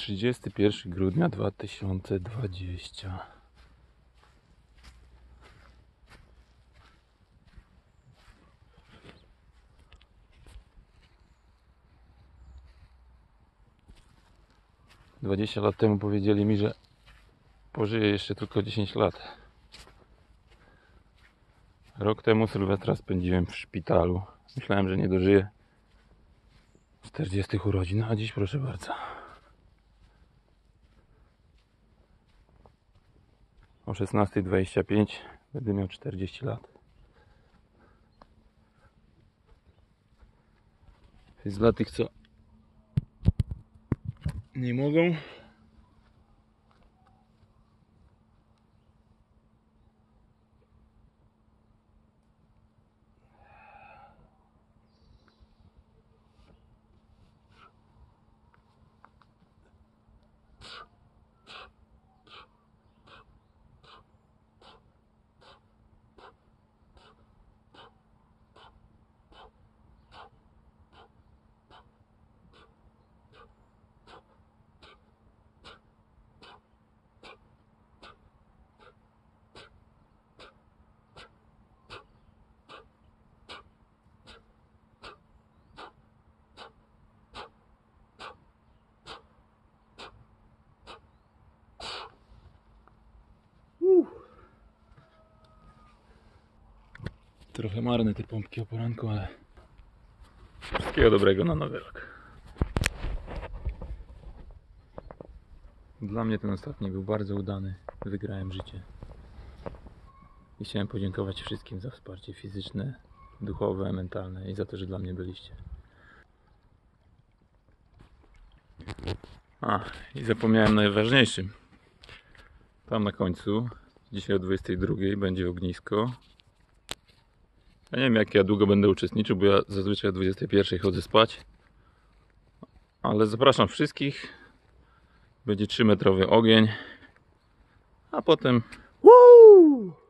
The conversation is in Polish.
31 grudnia 2020. Dwadzieścia lat temu powiedzieli mi, że pożyję jeszcze tylko 10 lat. Rok temu Sylwestra spędziłem w szpitalu. Myślałem, że nie dożyję 40 urodzin, a dziś proszę bardzo. O 16:25 będę miał 40 lat. Więc dla tych, co nie mogą, trochę marne te pompki o poranku, ale wszystkiego dobrego na nowy rok. Dla mnie ten ostatni był bardzo udany. Wygrałem życie. I chciałem podziękować wszystkim za wsparcie fizyczne, duchowe, mentalne i za to, że dla mnie byliście. I zapomniałem najważniejszym. Tam na końcu, dzisiaj o 22 będzie ognisko. Ja nie wiem, jak ja długo będę uczestniczył, bo ja zazwyczaj o 21 chodzę spać. Ale zapraszam wszystkich. Będzie 3-metrowy ogień. A potem...